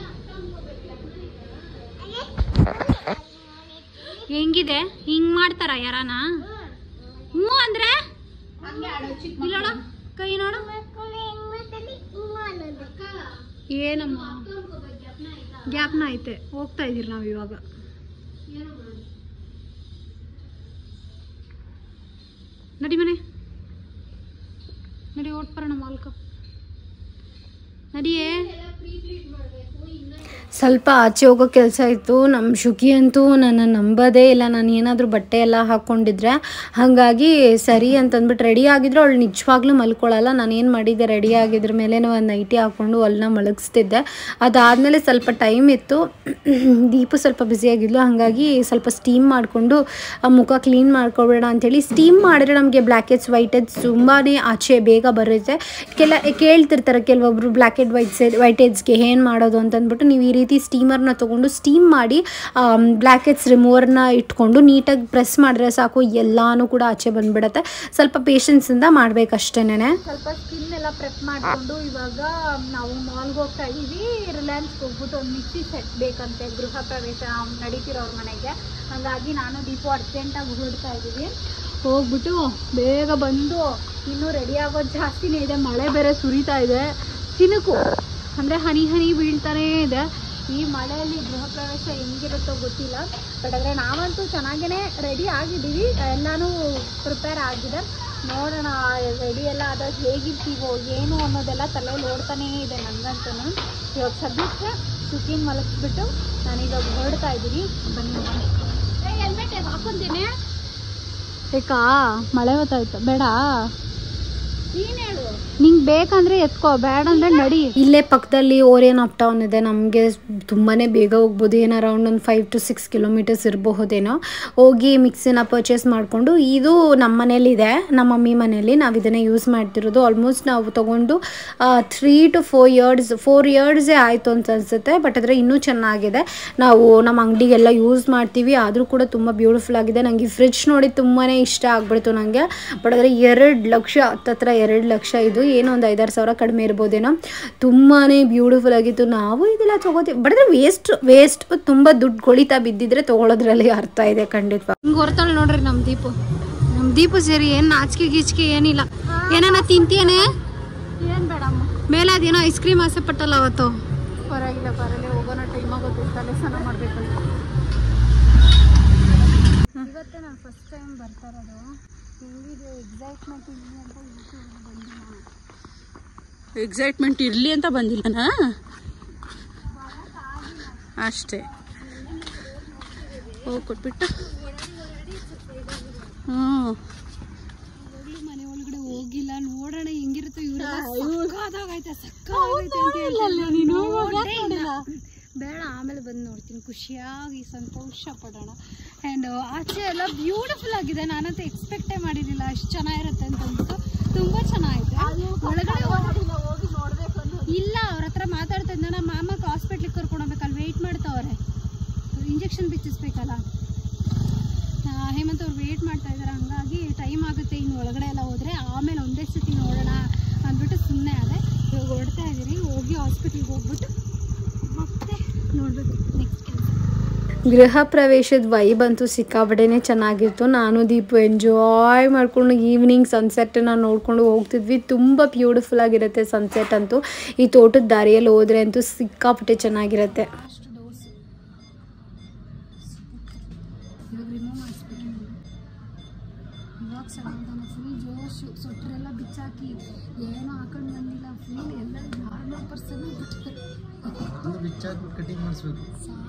ಹೆಂಗಿದೆ ಹಿಂಗೆ ಮಾಡ್ತಾರ ಯಾರಾನ? ಹ್ಞೂ ಅಂದರೆ ಇಲ್ಲ ಕೈ ನೋಡು. ಏನಮ್ಮ ಗ್ಯಾಪ್ನ ಐತೆ, ಹೋಗ್ತಾ ಇದ್ದೀರಿ ನಾವು ಇವಾಗ. ನಡಿ ಮನೆ ನಡಿ, ಓಟ್ ಬರೋಣ ಮಾಲ್ಕ ನಡಿಯೇ. ಸ್ವಲ್ಪ ಆಚೆ ಹೋಗೋ ಕೆಲಸ ಇತ್ತು. ನಮ್ಮ ಶುಕಿ ಅಂತೂ ನನ್ನ ನಂಬೋದೇ ಇಲ್ಲ, ನಾನು ಏನಾದರೂ ಬಟ್ಟೆ ಎಲ್ಲ ಹಾಕ್ಕೊಂಡಿದ್ರೆ. ಹಾಗಾಗಿ ಸರಿ ಅಂತಂದ್ಬಿಟ್ಟು ರೆಡಿ ಆಗಿದ್ರು. ಅವಳು ನಿಜವಾಗ್ಲೂ ಮಲ್ಕೊಳ್ಳಲ್ಲ. ನಾನು ಏನು ಮಾಡಿದ್ದೆ, ರೆಡಿ ಆಗಿದ್ರ ಮೇಲೆ ಒಂದು ನೈಟಿ ಹಾಕ್ಕೊಂಡು ಅವಳನ್ನ ಮಲಗಿಸ್ತಿದ್ದೆ. ಅದಾದಮೇಲೆ ಸ್ವಲ್ಪ ಟೈಮ್ ಇತ್ತು. ದೀಪು ಸ್ವಲ್ಪ ಬ್ಯುಸಿಯಾಗಿದ್ಲು. ಹಾಗಾಗಿ ಸ್ವಲ್ಪ ಸ್ಟೀಮ್ ಮಾಡಿಕೊಂಡು ಮುಖ ಕ್ಲೀನ್ ಮಾಡ್ಕೊಬೇಡ ಅಂಥೇಳಿ. ಸ್ಟೀಮ್ ಮಾಡಿದ್ರೆ ನಮಗೆ ಬ್ಲ್ಯಾಕ್ ಹೆಡ್ಸ್ ವೈಟ್ ಹೆಡ್ಸ್ ತುಂಬಾ ಆಚೆ ಬೇಗ ಬರುತ್ತೆ. ಕೆಲ ಕೇಳ್ತಿರ್ತಾರೆ ಕೆಲವೊಬ್ರು ಬ್ಲ್ಯಾಕ್ ಹೆಡ್ ವೈಟ್ಸ್ ವೈಟ್ ಹೆಡ್ಸ್ಗೆ ಏನು ಮಾಡೋದು ಅಂತಂದ್ಬಿಟ್ಟು. ನೀವು ಈ ರೀತಿ ಸ್ಟೀಮರ್ನ ತೊಗೊಂಡು ಸ್ಟೀಮ್ ಮಾಡಿ ಬ್ಲ್ಯಾಕ್ ಹೆಡ್ಸ್ ರಿಮೂವರ್ನ ಇಟ್ಕೊಂಡು ನೀಟಾಗಿ ಪ್ರೆಸ್ ಮಾಡಿದ್ರೆ ಸಾಕು, ಎಲ್ಲಾನು ಕೂಡ ಆಚೆ ಬಂದುಬಿಡುತ್ತೆ. ಸ್ವಲ್ಪ ಪೇಷನ್ಸಿಂದ ಮಾಡಬೇಕಷ್ಟೇನೆ. ಸ್ವಲ್ಪ ಸ್ಕಿನ್ ಎಲ್ಲ ಪ್ರೆಪ್ ಮಾಡಿಕೊಂಡು ಇವಾಗ ನಾವು ಮಾಲ್ಗೆ ಹೋಗ್ತಾ ಇದ್ದೀವಿ. ರಿಲಯನ್ಸ್ಗೆ ಹೋಗ್ಬಿಟ್ಟು ಒಂದು ಮಿಕ್ಸಿ ಸೆಟ್ ಬೇಕಂತೆ ಗೃಹ ಪ್ರವೇಶ ನಡೀತಿರೋರ ಮನೆಗೆ. ಹಾಗಾಗಿ ನಾನು ದೀಪು ಅರ್ಜೆಂಟಾಗಿ ಹೊರಡ್ತಾ ಇದ್ದೀವಿ. ಹೋಗ್ಬಿಟ್ಟು ಬೇಗ ಬಂದು, ಇನ್ನೂ ರೆಡಿ ಆಗೋದು ಜಾಸ್ತಿನೇ ಇದೆ. ಮಳೆ ಬೇರೆ ಸುರಿತಾ ಇದೆ. ಚಿನುಕು ಅಂದರೆ ಹನಿ ಹನಿ ಬೀಳ್ತಾನೇ ಇದೆ. ಈ ಮಳೆಯಲ್ಲಿ ಗೃಹ ಪ್ರವೇಶ ಹೆಂಗಿರುತ್ತೋ ಗೊತ್ತಿಲ್ಲ. ಬಟ್ ಆದರೆ ನಾವಂತೂ ಚೆನ್ನಾಗೇ ರೆಡಿ ಆಗಿದ್ದೀವಿ. ಎಲ್ಲನೂ ಪ್ರಿಪೇರ್ ಆಗಿದೆ. ನೋಡೋಣ ರೆಡಿ ಎಲ್ಲ ಆದಾಗ ಹೇಗಿರ್ತೀವೋ ಏನು ಅನ್ನೋದೆಲ್ಲ ತಲೆಯಲ್ಲಿ ಓಡ್ತಾನೇ ಇದೆ ನನಗಂತೂ. ಇವಾಗ ಸದ್ಯಕ್ಕೆ ಸುಖಿನ ಮಲಗಿಸ್ಬಿಟ್ಟು ನಾನೀಗ ಹೊರಡ್ತಾ ಇದ್ದೀನಿ. ಬನ್ನಿ ಹೆಲ್ಮೆಟ್ ಹಾಕೊಂತೀನಿ. ಏಕಾ ಮಳೆ ಹೊತ್ತಾಯ್ತು, ಬೇಡ ನೀನು ಹೇಳು. ನಿಂಗೆ ಬೇಕಂದ್ರೆ ಎತ್ಕೋ, ಬೇಡ ಅಂದರೆ ನಡಿ. ಇಲ್ಲೇ ಪಕ್ಕದಲ್ಲಿ ಓರಿಯನ್ ಅಪ್ ಟೌನ್ ಇದೆ. ನಮಗೆ ತುಂಬಾ ಬೇಗ ಹೋಗ್ಬೋದು. ಏನು ಅರೌಂಡ್ ಒಂದು ಫೈವ್ ಟು ಸಿಕ್ಸ್ ಕಿಲೋಮೀಟರ್ಸ್ ಇರಬಹುದೇನೋ. ಹೋಗಿ ಮಿಕ್ಸಿನ ಪರ್ಚೇಸ್ ಮಾಡಿಕೊಂಡು, ಇದು ನಮ್ಮ ಮನೇಲಿದೆ, ನಮ್ಮ ಮಮ್ಮಿ ಮನೇಲಿ ನಾವು ಇದನ್ನೇ ಯೂಸ್ ಮಾಡ್ತಿರೋದು. ಆಲ್ಮೋಸ್ಟ್ ನಾವು ತೊಗೊಂಡು three to four years four ಇಯರ್ಸೇ ಆಯಿತು ಅಂತ ಅನಿಸುತ್ತೆ. ಬಟ್ ಆದರೆ ಇನ್ನೂ ಚೆನ್ನಾಗಿದೆ. ನಾವು ನಮ್ಮ ಅಂಗಡಿಗೆಲ್ಲ ಯೂಸ್ ಮಾಡ್ತೀವಿ. ಆದರೂ ಕೂಡ ತುಂಬ ಬ್ಯೂಟಿಫುಲ್ ಆಗಿದೆ. ನನಗೆ ಈ ಫ್ರಿಡ್ಜ್ ನೋಡಿ ತುಂಬಾ ಇಷ್ಟ ಆಗ್ಬಿಡ್ತು ನನಗೆ. ಬಟ್ ಆದರೆ ಎರಡು ಲಕ್ಷ ಹತ್ತತ್ರ ಎರಡು ಲಕ್ಷ ಇದು. ಏನೋ ಒಂದು ಐದಾರು ಸಾವಿರ ಕಡಿಮೆ ಇರ್ಬೋದೇನೋ. ತುಂಬಾ ಬ್ಯೂಟಿಫುಲ್ ಆಗಿತ್ತು. ನಾವು ಇದೆಲ್ಲ ತೊಗೋತೀವಿ. ಬಟ್ ಆದರೆ ವೇಸ್ಟ್ ವೇಸ್ಟ್ ತುಂಬ ದುಡ್ಡು ಕೊಳಿತಾ ಬಿದ್ದಿದ್ರೆ ತೊಗೊಳೋದ್ರಲ್ಲಿ ಅರ್ಥ ಇದೆ ಖಂಡಿತ. ಹಿಂಗೆ ಹೊರ್ತಾಳೆ ನೋಡ್ರಿ ನಮ್ಮ ದೀಪು. ನಮ್ಮ ದೀಪು ಸೇರಿ ಏನು ನಾಚಿಕೆ ಗೀಚಿಕೆ ಏನಿಲ್ಲ. ಏನಾನ ತಿಂತೀಯನೇ? ಏನು ಬೇಡಮ್ಮ. ಮೇಲೆ ಅದೇನೋ ಐಸ್ ಕ್ರೀಮ್ ಆಸೆ ಪಟ್ಟಲ್ಲ ಅವತ್ತು. ಪರವಾಗಿಲ್ಲ ಪರವಾಗಿಲ್ಲ, ಹೋಗೋಣ. ಟೈಮ್ ಆಗೋದು, ತಲೆ ಸ್ನಾನ ಮಾಡಬೇಕಲ್ಲ. ಇವತ್ತೇ ನಾನು ಫಸ್ಟ್ ಟೈಮ್ ಬರ್ತಾ ಇರೋದು. ಹೆಂಗಿದೆ ಎಕ್ಸೈಟ್ಮೆಂಟ್ ಇರಲಿ ಅಂತ ಬಂದಿಲ್ಲ. ಎಕ್ಸೈಟ್ಮೆಂಟ್ ಇರಲಿ ಅಂತ ಬಂದಿಲ್ಲನಾ? ಅಷ್ಟೇ. ಹೋಗಿ ಕೊಟ್ಬಿಟ್ಟು ಹ್ಮ್ ಮನೆ ಒಳಗಡೆ ಹೋಗಿಲ್ಲ, ನೋಡೋಣ ಹೆಂಗಿರುತ್ತೆ. ಇವ್ರಾಗೈತೆ ಬೇಡ, ಆಮೇಲೆ ಬಂದು ನೋಡ್ತೀನಿ. ಖುಷಿಯಾಗಿ ಸಂತೋಷ ಪಡೋಣ. ಆ್ಯಂಡ್ ಆಚೆ ಎಲ್ಲ ಬ್ಯೂಟಿಫುಲ್ ಆಗಿದೆ. ನಾನಂತೂ ಎಕ್ಸ್ಪೆಕ್ಟೇ ಮಾಡಿರಲಿಲ್ಲ ಅಷ್ಟು ಚೆನ್ನಾಗಿರುತ್ತೆ ಅಂತ ಅಂದ್ಬಿಟ್ಟು. ತುಂಬ ಚೆನ್ನಾಗಿದೆ. ಒಳಗಡೆ ಹೋಗಿ ನೋಡ್ಬೇಕು ಇಲ್ಲ, ಅವ್ರ ಹತ್ರ ಮಾತಾಡ್ತಾ ಇದ್ದ. ನಮ್ಮ ಮಾಮಕ್ಕೆ ಹಾಸ್ಪಿಟ್ಲಿಗೆ ಕರ್ಕೊಂಡು ಹೋಗ್ಬೇಕು, ಅಲ್ಲಿ ವೆಯ್ಟ್ ಮಾಡ್ತಾವ್ರೆ, ಇಂಜೆಕ್ಷನ್ ಬಿಚ್ಚಿಸ್ಬೇಕಲ್ಲ. ಹೇಮಂತ್ ಅವ್ರು ವೇಟ್ ಮಾಡ್ತಾ ಇದ್ದಾರೆ, ಹಂಗಾಗಿ ಟೈಮ್ ಆಗುತ್ತೆ ಇನ್ನು ಒಳಗಡೆ ಎಲ್ಲ ಹೋದರೆ. ಆಮೇಲೆ ಒಂದೇ ಸತಿ ನೋಡೋಣ ಅಂದ್ಬಿಟ್ಟು ಸುಮ್ಮನೆ ಅದೇ ಇವಾಗ ಹೊರಡ್ತಾ ಇದ್ದೀರಿ. ಹೋಗಿ ಹಾಸ್ಪಿಟ್ಲಿಗೆ ಹೋಗ್ಬಿಟ್ಟು ಮತ್ತೆ ನೋಡಬೇಕು ನೆಕ್ಸ್ಟ್ ಕೆಲಸ. ಗೃಹ ಪ್ರವೇಶದ ವೈಬ್ ಅಂತೂ ಸಿಕ್ಕಾಪಟ್ಟೆನೇ ಚೆನ್ನಾಗಿತ್ತು. ನಾನು ದೀಪು ಎಂಜಾಯ್ ಮಾಡಿಕೊಂಡು ಈವ್ನಿಂಗ್ ಸನ್ಸೆಟ್ಟನ್ನು ನೋಡಿಕೊಂಡು ಹೋಗ್ತಿದ್ವಿ. ತುಂಬ ಬ್ಯೂಟಿಫುಲ್ ಆಗಿರುತ್ತೆ ಸನ್ಸೆಟ್ ಅಂತೂ. ಈ ತೋಟದ ದಾರಿಯಲ್ಲಿ ಹೋದರೆ ಅಂತೂ ಸಿಕ್ಕಾಪಟ್ಟೆ ಚೆನ್ನಾಗಿರುತ್ತೆ. ಇವಾಗ ಸಮಾಧಾನ, ಫುಲ್ ಜೋಶು. ಸೊಟ್ಟರೆಲ್ಲ ಬಿಚ್ಚಾಕಿ ಏನೋ ಹಾಕೊಂಡು ಬಂದಿಲ್ಲ. ಫುಲ್ ಎಲ್ಲ ನಾರ್ಮಲ್ ಪರ್ಸನ್ ಬಿಚ್ಚಾಕ್ಬಿಟ್ಟು ಕಟಿಂಗ್ ಮಾಡಿಸ್ಬೇಕು.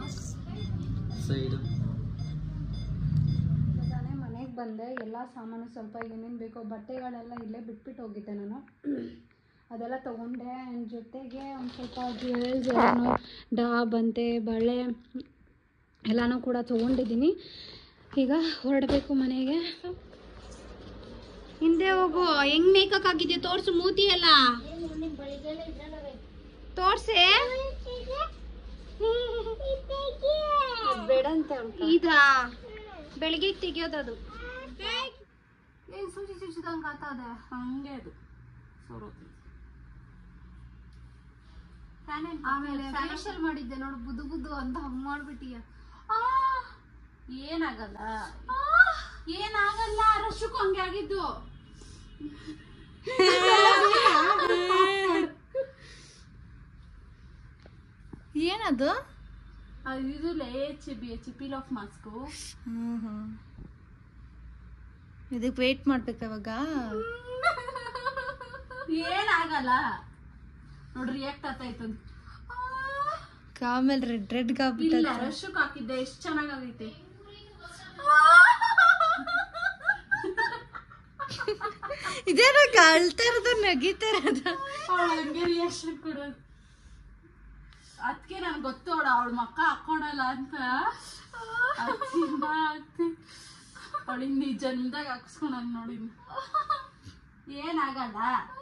ನಾನೇ ಮನೆಗೆ ಬಂದೆ. ಎಲ್ಲ ಸಾಮಾನು ಸ್ವಲ್ಪ ಏನೇನು ಬೇಕೋ ಬಟ್ಟೆಗಳೆಲ್ಲ ಇಲ್ಲೇ ಬಿಟ್ಬಿಟ್ಟು ಹೋಗಿದ್ದೆ ನಾನು. ಅದೆಲ್ಲ ತೊಗೊಂಡೆ. ಆ್ಯಂಡ್ ಜೊತೆಗೆ ಒಂದು ಸ್ವಲ್ಪ ಜ್ಯುವೆಲ್ಸ್ ಎಲ್ಲನೂ ಡಾಬ್ ಅಂತೆ ಬಳೆ ಎಲ್ಲನೂ ಕೂಡ ತೊಗೊಂಡಿದ್ದೀನಿ. ಈಗ ಹೊರಡಬೇಕು ಮನೆಗೆ. ಹಿಂದೆ ಹೋಗು. ಹೆಂಗ್ ಮೇಕಪ್ ಆಗಿದೆಯಾ ತೋರ್ಸು. ಮೂತಿ ಎಲ್ಲ ತೋರ್ಸೆ. ಬೇಡಂತೆ ಇದಾ ಬೆಳಿಗ್ಗೆ ತೆಗಿಯೋದದು. ಸೂಚಿ ಚುಚ್ಚಿದಂಗೆ ಆಗ್ತದೆ ಹಂಗೆ ಅದು. ಆಮೇಲೆ ಫೇಶಿಯಲ್ ಮಾಡಿದ್ದೆ ನೋಡು, ಬುದು ಬುದು ಅಂತ ಹಂಗ್ ಮಾಡ್ಬಿಟ್ಟಿಯ. ಏನಾಗಲ್ಲ ಏನಾಗಲ್ಲ ರಶಕ್ಕೂ ಹಂಗೆ ಆಗಿದ್ದು. ಏನದು? ಇದು H B H peel off mask. ಇದಕ್ಕೆ ವೇಟ್ ಮಾಡ್ಬೇಕು ಅವಾಗ. ಏನಾಗಲ್ಲ ನೋಡ್ರಿ, ರಿಯಾಕ್ಟ್ ಆಗ್ತಾಯ್ತು. ಆಮೇಲೆ ರೆಡ್ ರೆಡ್ ಇಲ್ಲ ರಶಕ್ ಹಾಕಿದ್ದೆ, ಎಷ್ಟು ಚೆನ್ನಾಗೈತೆ. ಇದೇನ ಅಳ್ತಾ ಇರೋದು ನಗಿತಾ ಇರೋದು. ಹಂಗೆ ರಿಯಾಕ್ಷನ್ ಕೊಡೋದು. ಅದಕ್ಕೆ ನನ್ಗೆ ಗೊತ್ತು ಅವಳ ಅವಳ ಮಕ್ಕ ಹಾಕೊಳಲ್ಲ ಅಂತ. ಅವಳಿಗೆ ನಿಜಂದಾಗ ಹಾಕ್ಸ್ಕೊಳಂಗ್ ನೋಡಿ. ಏನಾಗಲ್ಲ.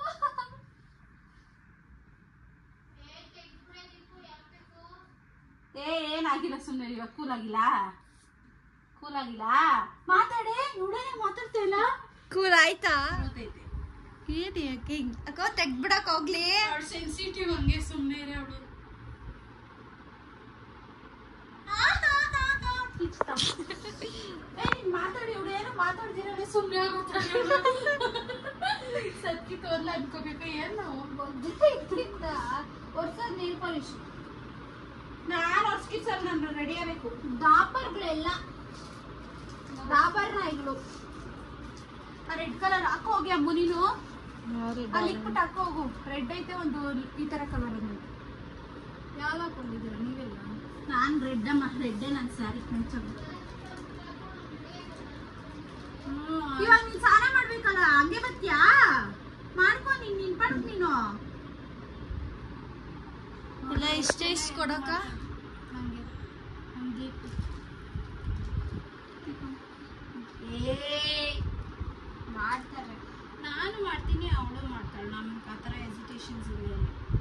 ಏ ಏನಾಗಿಲ್ಲ, ಸುಮ್ಮನೆ ಇವಾಗ ಕೂಲ್ ಆಗಿಲ್ಲ ಕೂಲ್ ಆಗಿಲ್ಲ ಮಾತಾಡಿ. ಇವಳೇನೆ ಮಾತಾಡ್ತಾ ಇಲ್ಲ. ಕೂಲ್ ಆಯ್ತಾ? ಏನ್ ಯಾಕೆ ಅಕ್ಕ ತೆಗ್ಬಿಡಕ್ ಹೋಗ್ಲಿ. ಸೆನ್ಸಿಟಿವ್ ಹಂಗೆ ಸುಮ್ಮನೆ ಅವಳು. ಮಾತಾಡಿ ಇವಳೇನು ಮಾತಾಡ್ದಿರ ಸುಮ್ಮನೆ ಆಗುತ್ತೆ. ಸತ್ಕಿ ತೋರ್ಲ ಅನ್ಕೋಬೇಕು. ಏನು ವರ್ಷದ ನೀರ್ ಪಾಲಿಶ್ ನಾನು ಹೊಸ್ಕಿಸಲ್ ನಾನು ರೆಡಿ ಆಗಬೇಕು. ಡಾಬರ್ಗಳೆಲ್ಲ ಡಾಬರ್ ನಾಯಿಗಳು. ರೆಡ್ ಕಲರ್ ಹಾಕೋ ಹೋಗಿ ಅಮ್ಮ ನೀನು. ಅಲ್ಲಿ ಇಟ್ಬಿಟ್ಟು ಹಾಕೋ ಹೋಗು. ರೆಡ್ ಐತೆ ಒಂದು ಈ ತರ ಕಲರ್ ಒಂದು. ಯಾವ್ದು ಹಾಕೊಂಡಿದ್ದೀರ ನೀವೆಲ್ಲ? ನಾನು ರೆಡ್ ಅಮ್ಮ, ರೆಡ್ಡೇ ನನ್ನ ಸ್ಯಾರಿ ಕೊಂಚ. ಇವಾಗ ನೀನ್ ಸ್ನಾನ ಮಾಡ್ಬೇಕಲ್ಲ, ಹಂಗೆ ಬರ್ತೀಯಾ? ಮಾಡ್ಕೊ ನೀನ್ ನಿನ್ ಪಡಕ್ ನೀನು. ಎಲ್ಲ ಇಷ್ಟ ಇಷ್ಟ ಕೊಡಕ ಹಂಗೆ ಹಂಗೆ ಮಾಡ್ತಾರೆ. ನಾನು ಮಾಡ್ತೀನಿ, ಅವಳು ಮಾಡ್ತಾಳೆ. ನಮ್ಗೆ ಆ ಥರ ಹೆಸಿಟೇಷನ್ಸ್ ಇಲ್ಲ.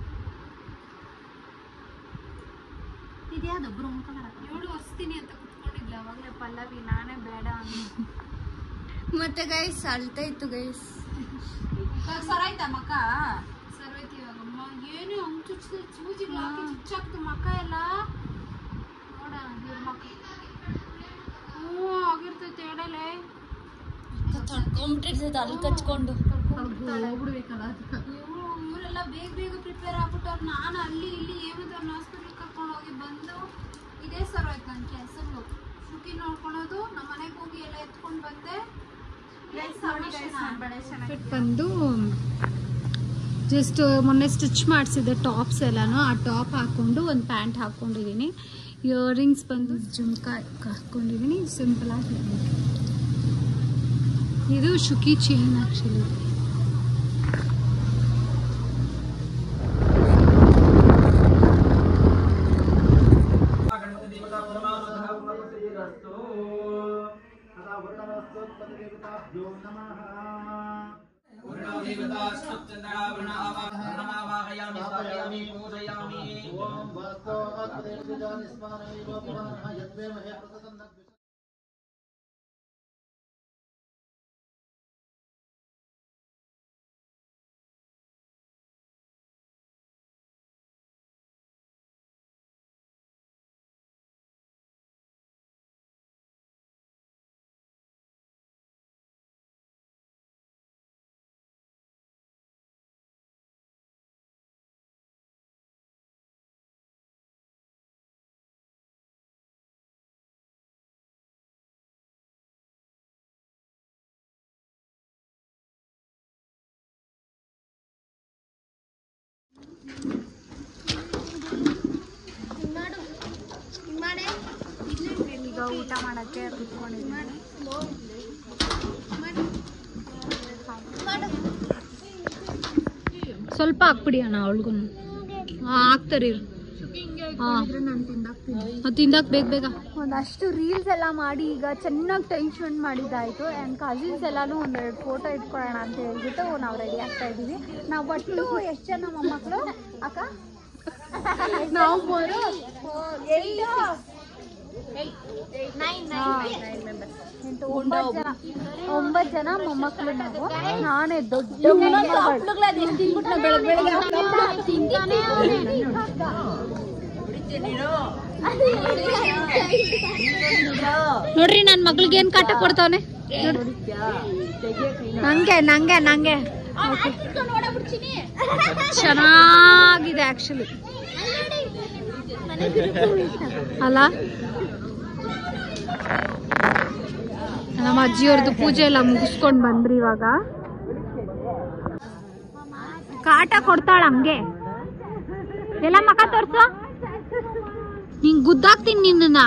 ಇದ್ಯಾವ್ದೊಬ್ರು ಇವಳು ಹೊಸ್ತೀನಿ ಅಂತ ಕುತ್ಕೊಂಡಿದ್ಲ ಅವಾಗಲೇ ಪಲ್ಲವಿ. ನಾನೇ ಬೇಡ ಅಂತ. ಮತ್ತೆ ಗೈಸ್ ಅಳ್ತಾ ಇತ್ತು ಗೈಸ್. ಸರಾಯ್ತಾ ಮಕ್ಕ? ಸರೋಯ್ತು ಇವಾಗಮ್ಮ. ಏನು ಹಂಗೆ ಚುಚ್ಚಿದೆ, ಸೂಜಿಗಳು ಹಾಕಿ ಚುಚ್ಚಾಕ್ತು ಮಕ್ಕ ಎಲ್ಲ. ನೋಡ ಇವ್ರ ಮಕ್ಕ ಹ್ಞೂ ಆಗಿರ್ತೈತೆ ಹೇಳಲೆ. ತಡ್ಕೊಂಡ್ಬಿಟ್ಟಿರ್ತೈತೆ ಅಲ್ಲಿ ಕಚ್ಕೊಂಡು ಹೋಗ್ಬಿಡ್ಬೇಕಲ್ಲ. ಇವರೆಲ್ಲ ಬೇಗ ಬೇಗ ಪ್ರಿಪೇರ್ ಆಗ್ಬಿಟ್ಟವ್ರು. ನಾನು ಅಲ್ಲಿ ಇಲ್ಲಿ ಏನಾದ್ರು ಹಾಸ್ಪಿಟ್ಲಿಗೆ ಕರ್ಕೊಂಡು ಹೋಗಿ ಬಂದು ಇದೇ ಸರ್ ಆಯ್ತು ನನ್ನ ಕೆಲಸಗಳು. ಶುಕಿ ನೋಡ್ಕೊಳೋದು, ನಮ್ಮ ಮನೆಗೆ ಹೋಗಿ ಎಲ್ಲ ಎತ್ಕೊಂಡು ಬಂದೆ. ಬಂದು ಜಸ್ಟ್ ಮೊನ್ನೆ ಸ್ಟಿಚ್ ಮಾಡಿಸಿದ್ದೆ ಟಾಪ್ಸ್ ಎಲ್ಲಾನು. ಆ ಟಾಪ್ ಹಾಕ್ಕೊಂಡು ಒಂದು ಪ್ಯಾಂಟ್ ಹಾಕ್ಕೊಂಡಿದ್ದೀನಿ. ಇಯರಿಂಗ್ಸ್ ಬಂದು ಜುಮ್ಕಾ ಹಾಕ್ಕೊಂಡಿದ್ದೀನಿ. ಸಿಂಪಲ್ ಆಗಿ ಇದು ಶುಕಿ ಚೈನ್ ಆಕ್ಚುಲಿ. ಈಗ ಊಟ ಮಾಡೋಕ್ಕೆ ಕುತ್ಕೊಂಡಿದ್ದೀನಿ. ಸ್ವಲ್ಪ ಹಾಕ್ಬಿಡಿ ಅಣ್ಣ ಅವಳಿಗೂ. ಹಾಂ ಹಾಕ್ತಾರೆ ತಿಂದಾಕ್ ಬೇಗ ಬೇಗ. ಒಂದಷ್ಟು ರೀಲ್ಸ್ ಎಲ್ಲ ಮಾಡಿ ಈಗ ಚೆನ್ನಾಗಿ ಟೈಮ್ ಸ್ಪೆಂಡ್ ಮಾಡಿದ್ದಾಯಿತು. ಆ್ಯಂಡ್ ಕಸಿನ್ಸ್ ಎಲ್ಲಾನು ಒಂದೆರಡು ಫೋಟೋ ಇಟ್ಕೊಳ್ಳೋಣ ಅಂತ ಹೇಳ್ಬಿಟ್ಟು ನಾವು ರೆಡಿ ಆಗ್ತಾ ಇದ್ದೀವಿ. ನಾವು ಒಟ್ಟು ಎಷ್ಟು ಜನ ಮೊಮ್ಮಕ್ಕಳು ಅಕ್ಕ? ನಾವು ಬರೋ ಒಂಬತ್ತು ಜನ ಒಂಬತ್ತು ಜನ ಮೊಮ್ಮಕ್ಕಳು ನಾವು. ನಾನೇ ದೊಡ್ಡ ನೋಡ್ರಿ ನನ್ ಮಗ್ಳಿಗೆ ಏನ್ ಕಾಟ ಕೊಡ್ತಾವನೆ. ನಂಗೆ ನಂಗೆ ನಂಗೆ ಚೆನ್ನಾಗಿದೆ ಆಕ್ಚುಲಿ ಅಲ್ಲ. ನಮ್ಮ ಅಜ್ಜಿಯವ್ರದ್ದು ಪೂಜೆ ಎಲ್ಲ ಮುಗಿಸ್ಕೊಂಡ್ ಬಂದ್ರಿ. ಇವಾಗ ಕಾಟ ಕೊಡ್ತಾಳ ಹಂಗೆ ಎಲ್ಲ ಮಕ ತೋರ್ಸು. ಹಿಂಗ್ ಗುದ್ದಾಕ್ತೀನಿ ನಿನ್ನ.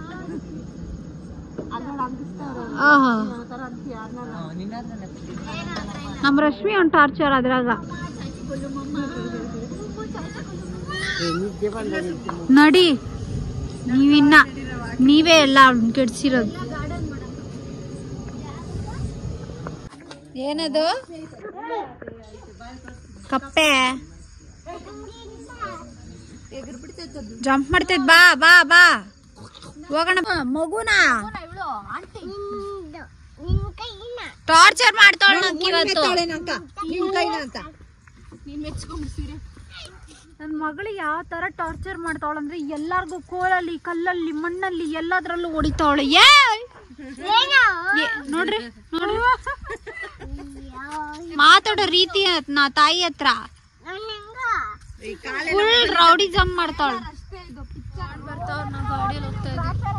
ನಮ್ ರಶ್ಮಿ ಒಂದ್ ಟಾರ್ಚರ್ ಅದ್ರಾಗ. ನಡಿ ನೀವಿನ್ನ ನೀವೇ ಎಲ್ಲ ಕೆಡ್ಸಿರೋದು. ಏನದು ಕಪ್ಪೆ ಜಂಪ್ ಮಾಡ್ತೈತ್. ಬಾ ಬಾ ಬಾ ಹೋಗೋಣ. ಮಗುನ ಟಾರ್ಚರ್ ಮಾಡ್ತಾಳ ಇವತ್ತು. ನನ್ನ ಮಗಳು ಯಾವ ತರ ಟಾರ್ಚರ್ ಮಾಡ್ತಾವಳಂದ್ರೆ ಎಲ್ಲಾರ್ಗು ಕೋಲಲ್ಲಿ ಕಲ್ಲಲ್ಲಿ ಮಣ್ಣಲ್ಲಿ ಎಲ್ಲದ್ರಲ್ಲೂ ಹೊಡಿತಾವಳೆ. ಏ ನೋಡ್ರಿ ನೋಡ್ರಿ ಮಾತಾಡೋ ರೀತಿ ನಾ ತಾಯಿ ಹತ್ರ ಫುಲ್ ರೌಡಿ ಜಂಪ್ ಮಾಡ್ತಾಳ. ಗಾಡಿಯಲ್ಲಿ ಹೋಗ್ತಾ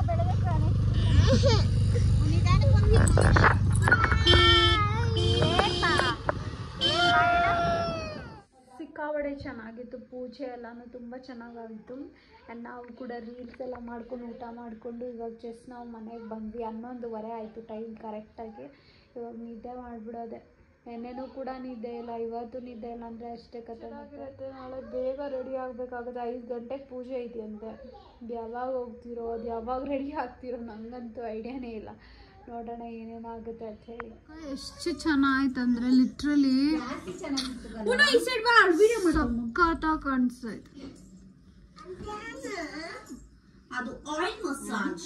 ಸಿಕ್ಕಾಬಡೆ ಚೆನ್ನಾಗಿತ್ತು. ಪೂಜೆ ಎಲ್ಲಾನು ತುಂಬ ಚೆನ್ನಾಗಾಗಿತ್ತು. ಆ್ಯಂಡ್ ನಾವು ಕೂಡ ರೀಲ್ಸ್ ಎಲ್ಲ ಮಾಡ್ಕೊಂಡು ಊಟ ಮಾಡಿಕೊಂಡು ಇವಾಗ ಜಸ್ಟ್ ನಾವು ಮನೆಗೆ ಬಂದ್ವಿ. ಹನ್ನೊಂದುವರೆ ಆಯಿತು ಟೈಮ್ ಕರೆಕ್ಟಾಗಿ. ಇವಾಗ ನಿದ್ದೆ ಮಾಡಿಬಿಡೋದೆ. ನೆನ್ನೆನೂ ಕೂಡ ನಿದ್ದೆ ಇಲ್ಲ, ಇವತ್ತು ನಿದ್ದೆ ಇಲ್ಲ ಅಂದರೆ ಅಷ್ಟೇ ಕತೆ. ಮತ್ತೆ ನಾಳೆ ಬೇಗ ರೆಡಿ ಆಗಬೇಕಾಗುತ್ತೆ. ಐದು ಗಂಟೆಗೆ ಪೂಜೆ ಇದೆಯಂತೆ. ಅದು ಯಾವಾಗ ಹೋಗ್ತಿರೋ ಅದು ಯಾವಾಗ ರೆಡಿ ಆಗ್ತಿರೋ ನನಗಂತೂ ಐಡಿಯಾನೇ ಇಲ್ಲ. ನೋಡೋಣ ಏನೇನಾಗುತ್ತೆ ಅಂತ ಹೇಳಿ. ಎಷ್ಟು ಚೆನ್ನಾಯ್ತು ಅಂದರೆ ಲಿಟ್ರಲಿ ಸಕ್ಕತ್ತಾಗಿ ಕಾಣಿಸ್ತೈತೆ. ಅದು ಆಯಿಲ್ ಮಸಾಜ್.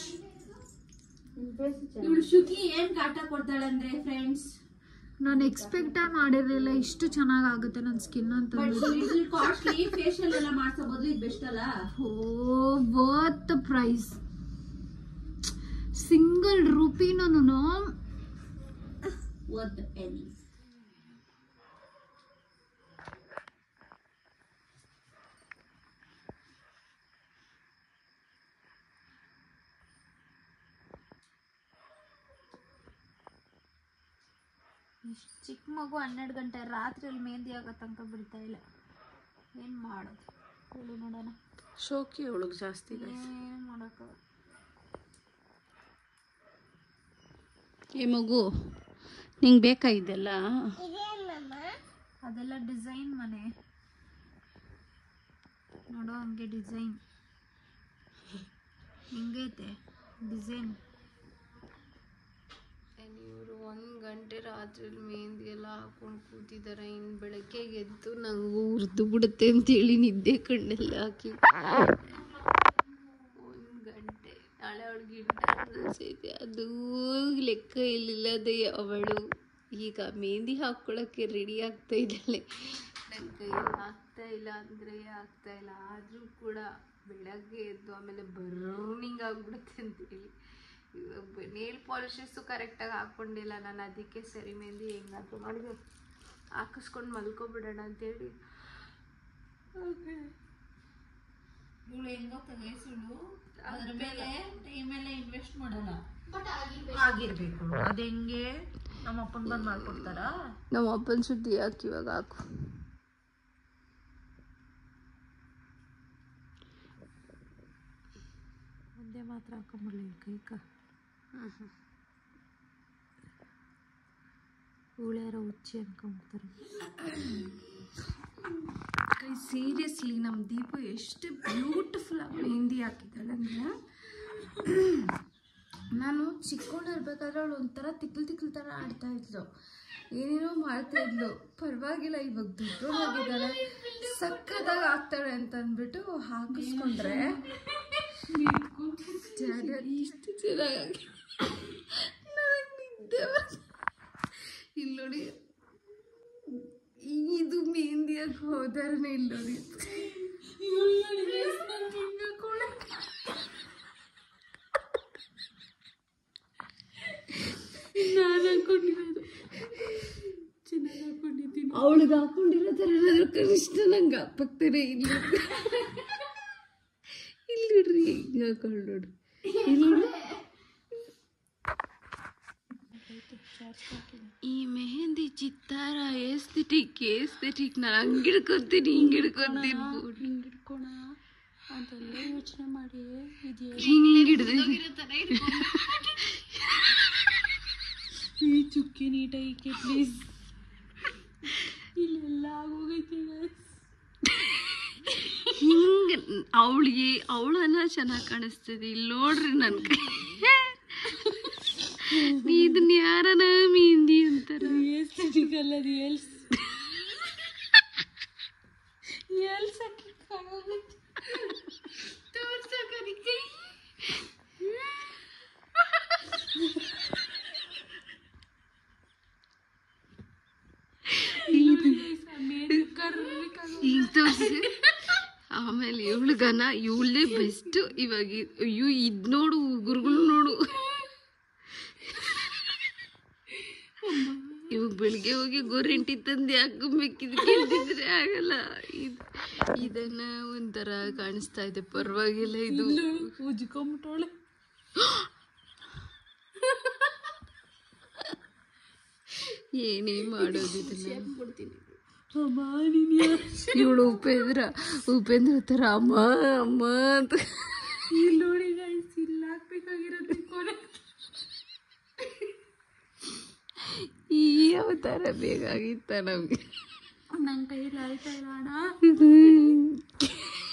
ಇವಳು ಶುಕಿ ಏನ್ ಕಾಟ ಕೊಡ್ತಾಳೆ ಅಂದ್ರೆ ಫ್ರೆಂಡ್ಸ್, ನಾನು ಎಕ್ಸ್ಪೆಕ್ಟ್ ಮಾಡಿರಲಿಲ್ಲ ಇಷ್ಟು ಚೆನ್ನಾಗಿ ಆಗುತ್ತೆ ನನ್ನ ಸ್ಕಿನ್ ಅಂತ. ಕಾಸ್ಟ್ಲಿ ಫೇಶಿಯಲ್ ಎಲ್ಲ ಮಾಡ್ಸೋ ಬದಲು ಇದು ಬೆಸ್ಟ್ ಅಲ್ಲ. Oh worth price. ಸಿಂಗಲ್ ರೂಪಿನೂ ವರ್ತ್ ಪೆನೀಸ್. ಚಿಕ್ಕ ಮಗು ಹನ್ನೆರಡು ಗಂಟೆ ರಾತ್ರಿಯಲ್ಲಿ ಮೆಹಂದಿ ಆಗೋ ತನಕ ಬಿಡ್ತಾ ಇಲ್ಲ. ಏನು ಮಾಡೋದು ಹೇಳು ನೋಡೋಣ. ಶೋಕಿ ಒಳಗೆ ಜಾಸ್ತಿ ಏನು ಮಾಡೋಕ್ಕ. ಈ ಮಗು ನಿಂಗೆ ಬೇಕಾ ಇದೆಲ್ಲ? ಅದೆಲ್ಲ ಡಿಸೈನ್ ಮನೆ ನೋಡೋ ಹಂಗೆ ಡಿಸೈನ್ ಹಿಂಗೈತೆ ಡಿಸೈನ್. ಇವರು ಒಂದು ಗಂಟೆ ರಾತ್ರಿ ಮೆಹಂದಿ ಎಲ್ಲ ಹಾಕೊಂಡು ಕೂತಿದ್ದಾರೆ. ಇನ್ನು ಬೆಳಗ್ಗೆಗೆ ಎದ್ದು ನಂಗೆ ಉರಿದು ಬಿಡುತ್ತೆ ಅಂತೇಳಿ ನಿದ್ದೆ ಕಣ್ಣೆಲ್ಲ ಹಾಕಿ ಒಂದು ಗಂಟೆ. ನಾಳೆ ಅವಳಿಗೆ ಇಂಟರ್ನಲ್ಸ್ ಐತೆ, ಅದು ಲೆಕ್ಕ ಇಲ್ಲಿಲ್ಲದೆ ಅವಳು ಈಗ ಮೆಹಂದಿ ಹಾಕ್ಕೊಳ್ಳೋಕ್ಕೆ ರೆಡಿ ಆಗ್ತಾ ಇದ್ದಾಳೆ. ನನ್ನ ಕೈಯಲ್ಲಿ ಆಗ್ತಾ ಇಲ್ಲ ಅಂದರೆ ಆಗ್ತಾ ಇಲ್ಲ, ಆದರೂ ಕೂಡ ಬೆಳಗ್ಗೆ ಎದ್ದು ಆಮೇಲೆ ಬರ್ನಿಂಗ್ ಆಗಿಬಿಡುತ್ತೆ ಅಂತೇಳಿ ನೇಲ್ ಪಾಲಿಶಸ್ಸು ಕರೆಕ್ಟಾಗಿ ಹಾಕ್ಕೊಂಡಿಲ್ಲ ನಾನು. ಅದಕ್ಕೆ ಸರಿ ಮೆಹಂದಿ ಹೆಂಗಾದ್ರು ಮಾಡಿ ಹಾಕಿಸ್ಕೊಂಡು ಮಲ್ಕೊಬಿಡೋಣ ಅಂತೇಳಿ. ಇವಳು ಹೆಂಗೊತ್ತ ವಯಸ್ಸುಳು ಅದ್ರ ಮೇಲೆ ಟೈಮ್ ಎಲ್ಲ ಇನ್ವೆಸ್ಟ್ ಮಾಡಲ್ಲ, ಆಗಿರ್ಬೇಕು. ಅದ ಹೆಂಗೆ ನಮ್ಮ ಅಪ್ಪನ ಬಂದು ಮಾಡ್ಕೊಡ್ತಾರ? ನಮ್ಮ ಅಪ್ಪನ ಸುದ್ದಿ ಹಾಕಿ ಇವಾಗ ಹಾಕು. ಒಂದೇ ಮಾತ್ರ ಹಾಕೊಂಬಿಡ್ಲಿ ಕೈಕ. ಇವಳ್ಯಾರ ಹುಚ್ಚಿ ಅನ್ಕೊಂಬಿಡ್ತಾರೆ. ಕೈ ಸೀರಿಯಸ್ಲಿ ನಮ್ಮ ದೀಪು ಎಷ್ಟು ಬ್ಯೂಟಿಫುಲ್ ಆಗಿ ಮೆಹಂದಿ ಹಾಕಿದ್ದಾಳೆ ಅಂದರೆ, ನಾನು ಚಿಕ್ಕವಳಿರ್ಬೇಕಾದ್ರೆ ಅವಳು ಒಂಥರ ತಿಕ್ಲು ತಿಕ್ಲು ಥರ ಆಡ್ತಾ ಇದ್ಲು, ಏನೇನೋ ಮಾಡ್ತಾ ಇದ್ಲು. ಪರವಾಗಿಲ್ಲ, ಇವಾಗ ದೊಡ್ಡವಳಾಗಿದ್ದಾಳೆ, ಸಕ್ಕತ್ತಾಗಿ ಆಗ್ತಾಳೆ ಅಂತ ಅಂದ್ಬಿಟ್ಟು ಹಾಕಿಸ್ಕೊಂಡ್ರೆ ಇಷ್ಟು ಚೆನ್ನಾಗಿ ನಿದ್ದೆ. ಇಲ್ಲಿ ನೋಡಿ, ಇದು ಮೆಹಂದಿಯಾಗಿ ಹೋದಾರನೇ ಇಲ್ಲ ನೋಡಿ. ನಾನು ಹಾಕೊಂಡಿರೋದು ಚೆನ್ನಾಗಿ ಹಾಕೊಂಡಿದ್ದೀನಿ, ಅವಳಿಗೆ ಹಾಕೊಂಡಿರೋ ಥರ ಏನಾದರೂ ಕನಿಷ್ಠ ನಂಗೆ ಹಾಕ್ತಾರೆ. ಇಲ್ಲಿ ಇಲ್ಲಿ ನೋಡ್ರಿ ಹಿಂಗೆ ಹಾಕೊಂಡು ನೋಡ್ರಿ, ಇಲ್ಲಿ ಈ ಮೆಹಂದಿ ಚಿತ್ತಾರ ಎಸ್ಥೆಟಿಕ್ ಎಸ್ಥೆಟಿಕ್. ನಾನು ಹಂಗೆ ಹಿಡ್ಕೊತೀನಿ ಹಿಂಗೆ ಹಿಡ್ಕೊತೀನಿ ಹಿಂಗೆ ಹಿಡ್ಕೋಣ ಅಂತೆಲ್ಲ ಯೋಚನೆ ಮಾಡಿ ಹಿಂಗೆ ಹಿಡಿದು ಈ ಚುಕ್ಕಿ ನೀಟಾಗಿ ಪ್ಲೀಸ್. ಇಲ್ಲೆಲ್ಲ ಆಗೋಗೈತೆ ಹಿಂಗೆ. ಅವಳಿಗೆ ಅವಳನ್ನ ಚೆನ್ನಾಗಿ ಕಾಣಿಸ್ತದೆ. ಇಲ್ಲಿ ನೋಡ್ರಿ ನನ್ನ ಕೈ, ಇದನ್ನ ಯಾರನ ಮೆಹಂದಿ ಅಂತಾರೆ. ಎಲ್ಸ್ ಎಲ್ಸ್ ತೋರ್ಸಕರಿ ಕೈ. ಈಗ ತೋರಿಸಿ ಆಮೇಲೆ ಇವಳಿಗನ ಇವಳೇ ಬೆಸ್ಟ್. ಇವಾಗ ಅಯ್ಯೋ ಇದು ನೋಡು, ಗುರುಗಳು ನೋಡು, ಇವಾಗ ಬೆಳಿಗ್ಗೆ ಹೋಗಿ ಗೋರಿಂಟಿ ತಂದು ಹಾಕೊಂಬೇಕಿದ್ರೆ ಕೇಳ್ತಿದ್ರೆ ಆಗಲ್ಲ. ಇದು ಇದನ್ನ ಒಂಥರ ಕಾಣಿಸ್ತಾ ಇದೆ, ಪರವಾಗಿಲ್ಲ. ಇದು ಉಜ್ಕೊಂಬಿಟ್ಟವಳೆ. ಏನೇ ಮಾಡೋದು ಇದನ್ನ. ಇವಳು ಉಪೇಂದ್ರ ಉಪೇಂದ್ರ ಥರ ಅಮ್ಮ ಅಮ್ಮ ಅಂತ ಇಲ್ಲಿ ನೋಡಿ ಗೈಸ್, ಇಲ್ಲಿ ಹಾಕ್ಬೇಕಾಗಿರೋದು ಕೊನೆ. ಈ ಅವತಾರ ಬೇಕಾಗಿತ್ತ ನಮ್ಗೆ. ನನ್ನ ಕೈಯಲ್ಲಿ ಆಯ್ತಾ ಇಲ್ಲ ಅಣ್ಣ.